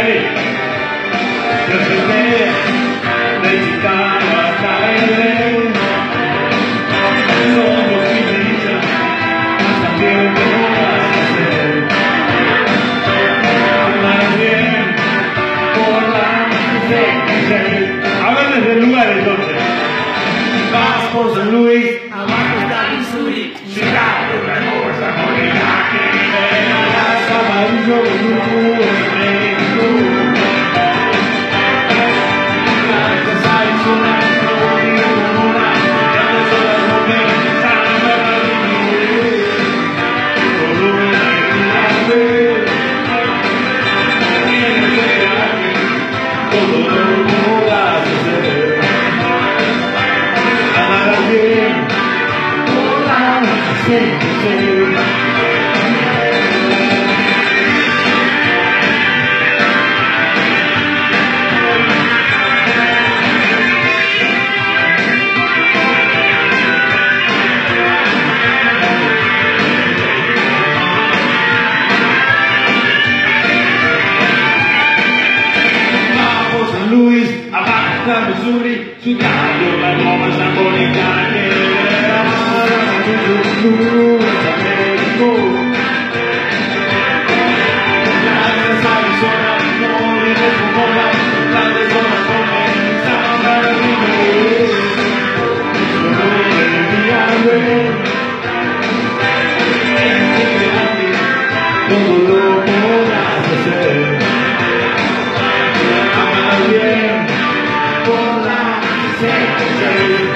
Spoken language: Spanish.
Hey, desde de Chicago hasta Belén, somos felices, hasta tiempo vas a hacer. Andas bien por la 66. Hablan desde el lugar entonces. Vas por San Luis, Abajo está Missouri, Chicago, la cosa morena que verás amarillo de luz de México. Gracias a Arizona, no digo Sonora, grandes horas no pensan para vivir. Todo lo que quieras ver, tienes que quedarte, todo lo podrás hacer. Andarás bien por la noche. Vamos San Luis, abajo está Missouri, Chicago, la goma está bonita que verás amarillo de México. Gracias a Arizona, no vienes con bola, grandes horas comienzan para vivir. Solo deberías ver, tienes que quedarte, todo lo podrás hacer. Amas bien por la 66.